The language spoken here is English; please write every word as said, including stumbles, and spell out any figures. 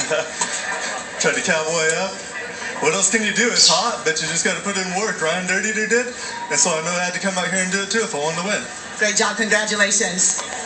Tried to cowboy up. What else can you do? It's hot, but you just got to put in work. Ryan Dirty did, and so I know I had to come out here and do it too if I wanted to win. Great job. Congratulations.